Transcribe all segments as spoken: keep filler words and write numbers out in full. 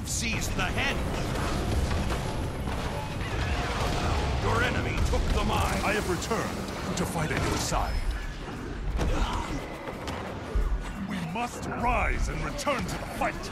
You've seized the hen! Your enemy took the mine! I have returned to fight at your side. We must rise and return to the fight!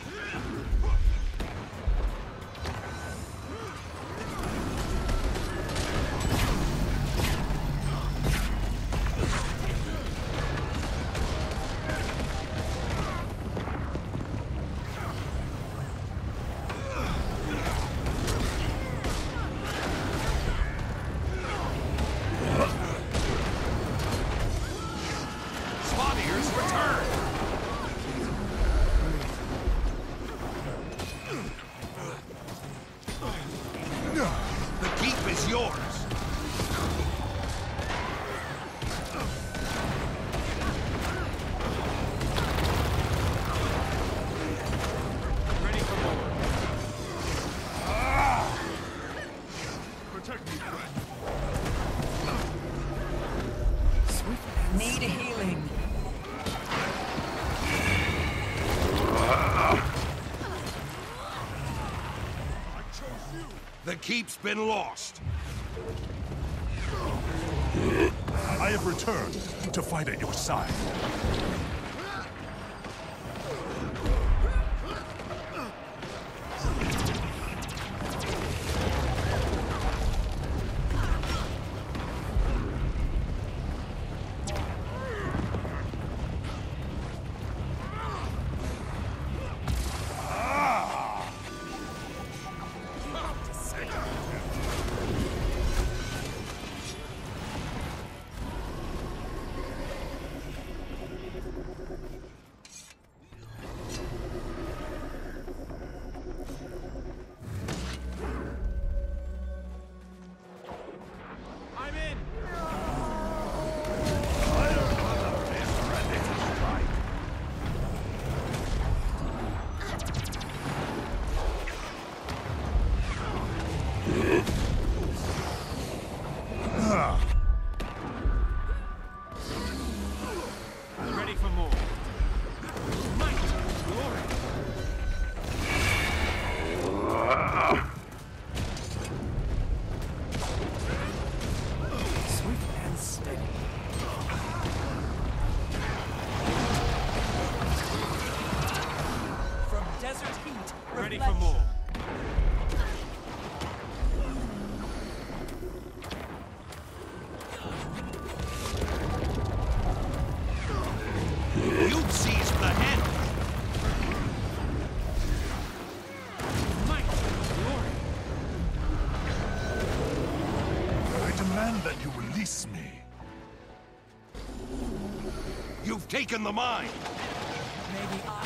Need healing. The keep's been lost. I have returned to fight at your side. Ready for more. You've seized the hen! Might, glory. I demand that you release me. You've taken the mine! Maybe I...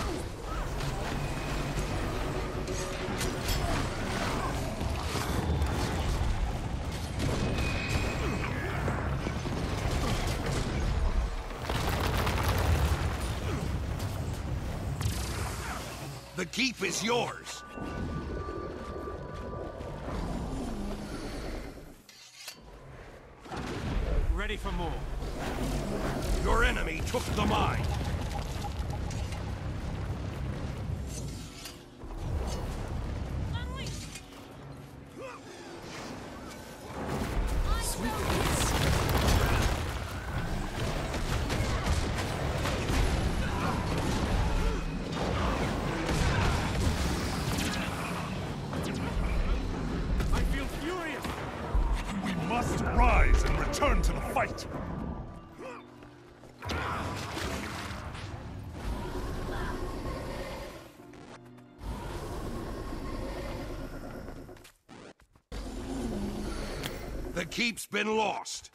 The keep is yours! Ready for more. Your enemy took the mine! Must rise and return to the fight! The keep's been lost!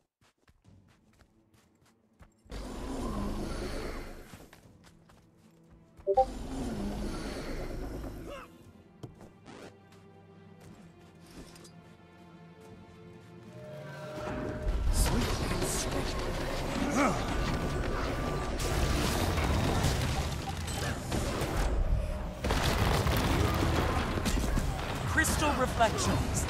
Crystal reflections.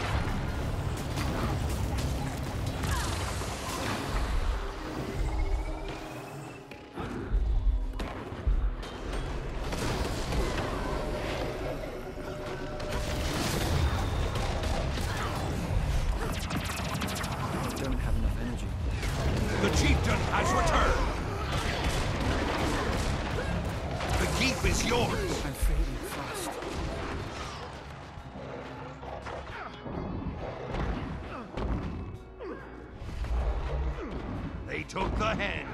They took the henge.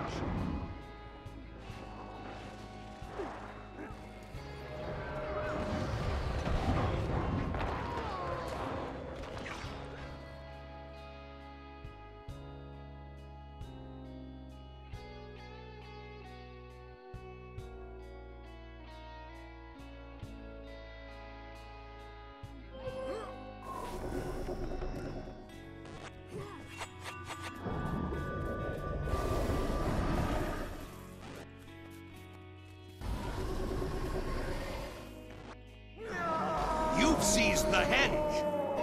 You've seized the henge.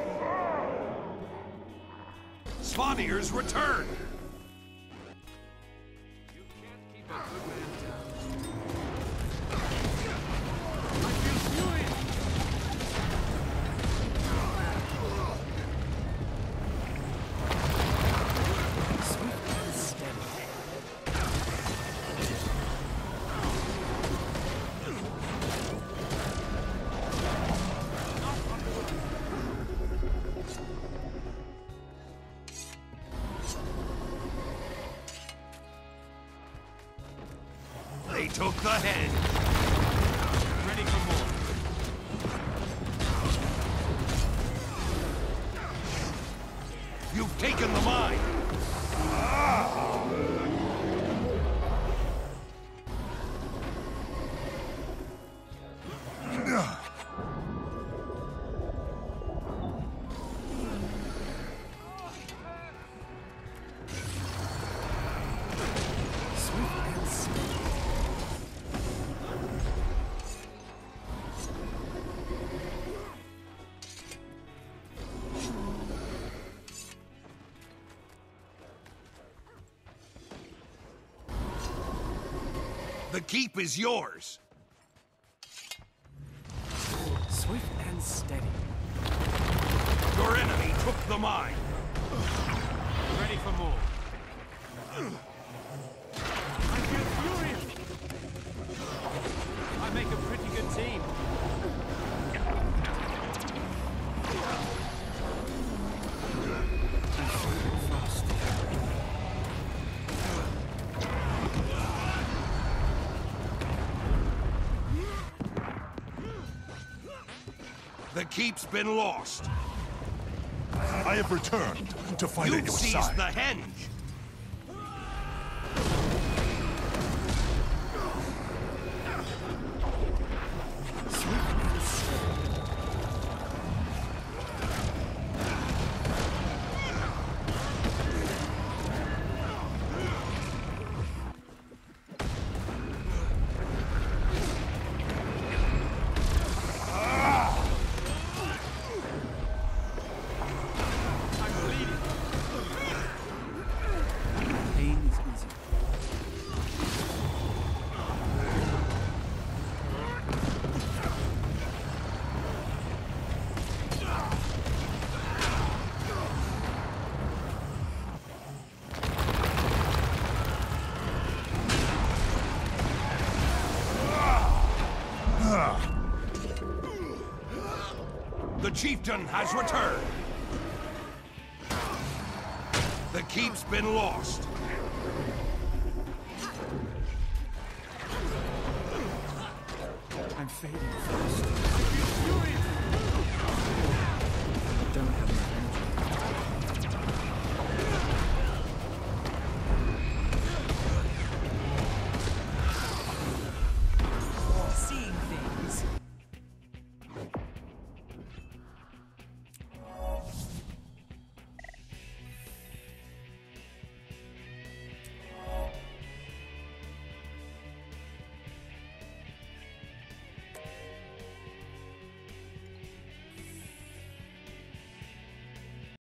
Svanir's return. You can't keep a good man down. I feel furious. Swift and steady. They took the henge. Ready for more. You've taken the mine. The keep is yours. Swift and steady. Your enemy took the mine. Ready for more. I feel furious. I make a pretty good team. The keep's been lost. I have returned to fight You've at your seized side. the henge. The chieftain has returned. The keep's been lost. I'm fading fast. I feel furious.